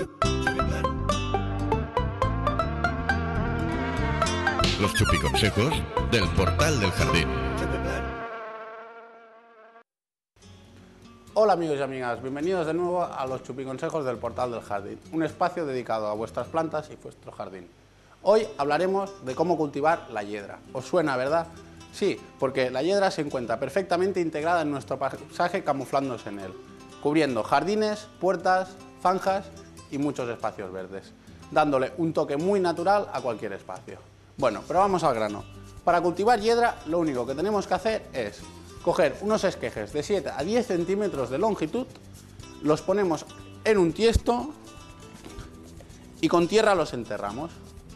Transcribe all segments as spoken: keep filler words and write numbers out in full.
Los chupiconsejos del Portal del Jardín. Hola amigos y amigas, bienvenidos de nuevo a los chupiconsejos del Portal del Jardín, un espacio dedicado a vuestras plantas y vuestro jardín. Hoy hablaremos de cómo cultivar la hiedra. ¿Os suena, verdad? Sí, porque la hiedra se encuentra perfectamente integrada en nuestro paisaje, camuflándose en él, cubriendo jardines, puertas, zanjas y muchos espacios verdes, dándole un toque muy natural a cualquier espacio. Bueno, pero vamos al grano. Para cultivar hiedra, lo único que tenemos que hacer es coger unos esquejes de siete a diez centímetros de longitud, los ponemos en un tiesto y con tierra los enterramos.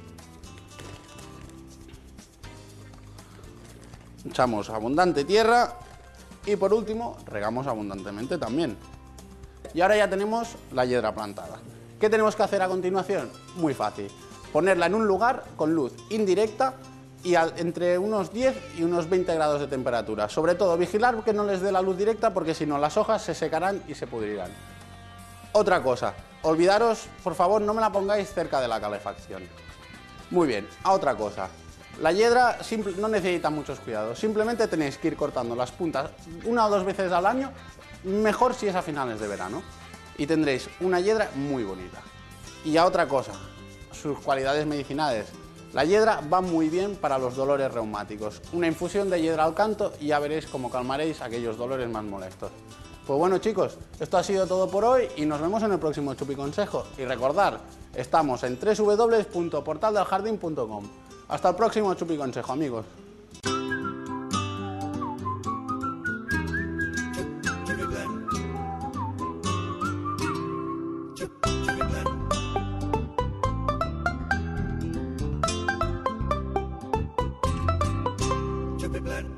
Echamos abundante tierra y por último regamos abundantemente también. Y ahora ya tenemos la hiedra plantada. ¿Qué tenemos que hacer a continuación? Muy fácil. Ponerla en un lugar con luz indirecta y al, entre unos diez y unos veinte grados de temperatura. Sobre todo, vigilar que no les dé la luz directa porque si no las hojas se secarán y se pudrirán. Otra cosa, olvidaros, por favor, no me la pongáis cerca de la calefacción. Muy bien, a otra cosa. La hiedra simple, no necesita muchos cuidados, simplemente tenéis que ir cortando las puntas una o dos veces al año, mejor si es a finales de verano, y tendréis una hiedra muy bonita. Y a otra cosa, sus cualidades medicinales. La hiedra va muy bien para los dolores reumáticos. Una infusión de hiedra al canto y ya veréis cómo calmaréis aquellos dolores más molestos. Pues bueno chicos, esto ha sido todo por hoy y nos vemos en el próximo chupiconsejo. Y recordad, estamos en w w w punto portal del jardín punto com. Hasta el próximo chupiconsejo, amigos. Plan.